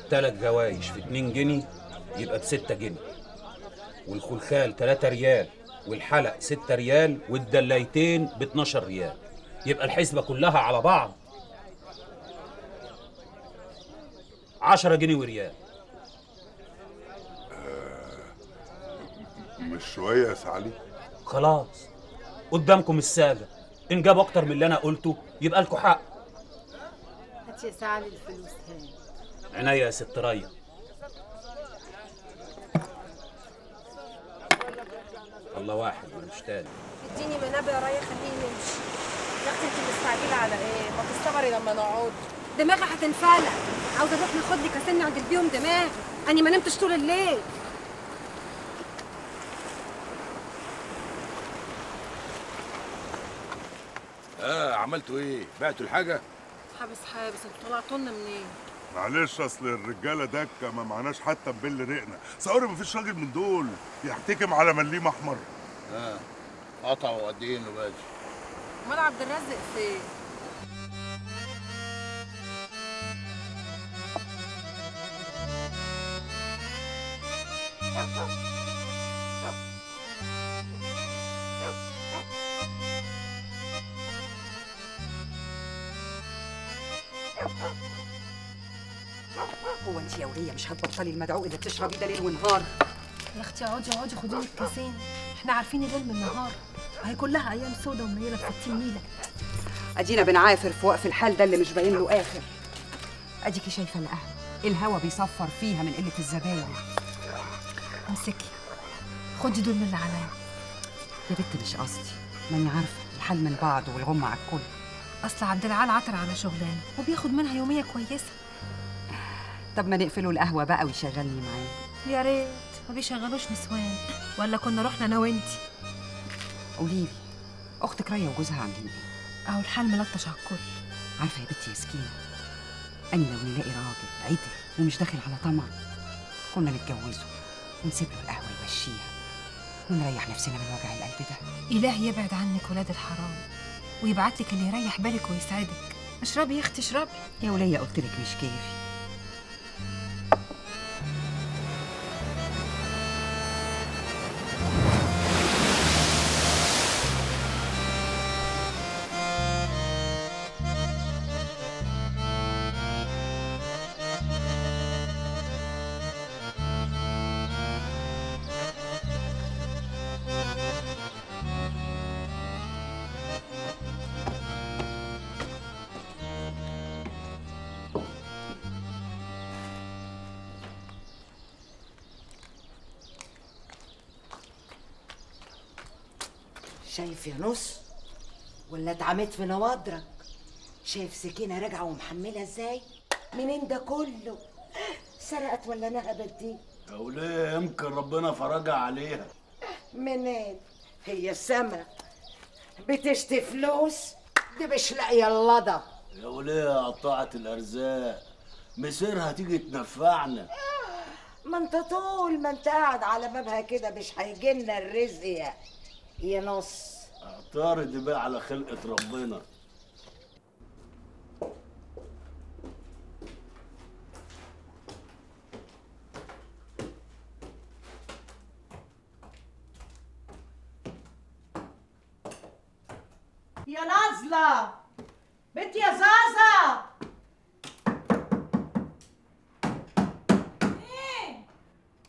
3 جوايش في 2 جنيه يبقى ب6 جنيه، والخلخال 3 ريال، والحلق 6 ريال، والدلايتين ب 12 ريال، يبقى الحسبة كلها على بعض 10 جنيه وريال. مش شوية يا سعلي؟ خلاص قدامكم الساجة، إن جابوا أكتر من اللي أنا قلته يبقى لكم حق. هات يا سعلي الفلوس هاي. عناية يا ست ريا. الله واحد مش تاني. اديني منابه يا ريا خليه يمشي. يا اختي انت مستعجله على ايه؟ ما تستمري لما نقعد. دماغي هتنفلق، عاوزه اروح ناخد لي كاسين نعدل بيهم دماغي، اني ما نمتش طول الليل. عملتوا ايه؟ بعتوا الحاجة؟ حابس انتوا طلعتوا لنا منين؟ معلش اصل الرجاله دكه ما معناش حتى نبل رقنا، صوري مفيش راجل من دول يحتكم على مليم احمر. قطعوا قد ايه النبات؟ امال عبد الرازق فين؟ هو انت يا وليه مش هتبطلي المدعوق اللي بتشربيه ده ليل ونهار؟ يا اختي اقعدي خدي لك كاسين، احنا عارفين الليل من النهار، هي كلها ايام سودا ومنيله ب 60 نيله. ادينا بنعافر في وقف الحال ده اللي مش باين له اخر. اديكي شايفه القهوه الهوا بيصفر فيها من قله الزباين. امسكي خدي دول من اللي عليا. يا بنت مش قصدي، ماني عارفه الحال من بعض والغم على الكل. اصل عبد العال عطر على شغلانه وبياخد منها يوميه كويسه. طب ما نقفله القهوه بقى ويشغلني معاه. يا ريت ما بيشغلوش نسوان، ولا كنا رحنا انا وانتي. قوليلي اختك ريا وجوزها عاملين ايه؟ اهو الحال ملطش على الكل. عارفه يا بنتي يا سكينه، أنا لو نلاقي راجل عدل ومش داخل على طمع كنا نتجوزه ونسيب له القهوه يمشيها ونريح نفسنا من وجع القلب ده. إلهي يبعد عنك ولاد الحرام ويبعت لك اللي يريح بالك ويسعدك. اشربي يا اختي اشربي. يا وليه قلت لك مش كيفي. شايف يا نص ولا اتعميت في نواضرك؟ شايف سكينة راجعة ومحملة ازاي؟ منين ده كله؟ سرقت ولا نهبت دي؟ يا وليه يمكن ربنا فرجها عليها. منين؟ هي السما بتشتي فلوس؟ دي مش لاقية اللضا. يا وليه قطعت الارزاق، مسيرها تيجي تنفعنا. ما انت طول ما انت قاعد على بابها كده مش هيجيلنا الرزق يا نص. اعترض بقى على خلقة ربنا. يا نازلة بنت يا زازا.